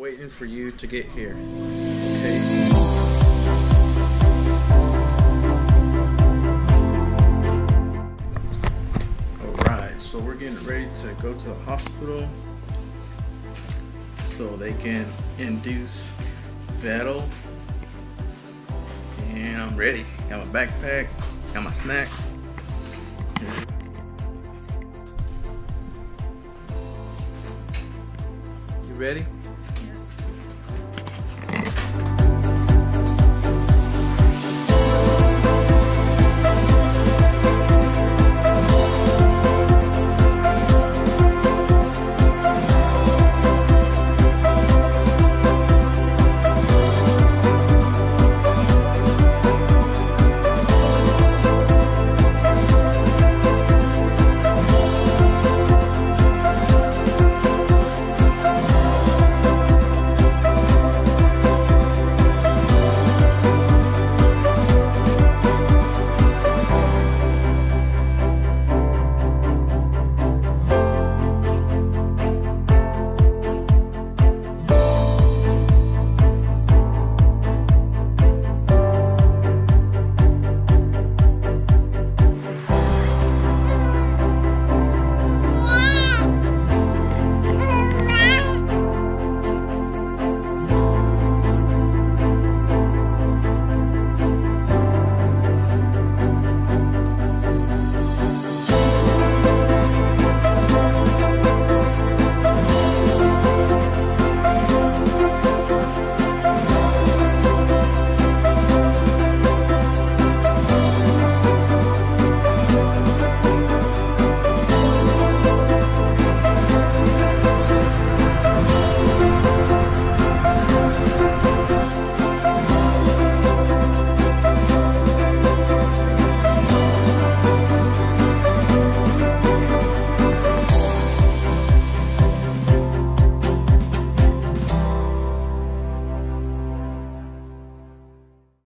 waiting for you to get here. Okay. Alright, so we're getting ready to go to the hospital so they can induce Vettel. And I'm ready. Got my backpack, got my snacks. You ready?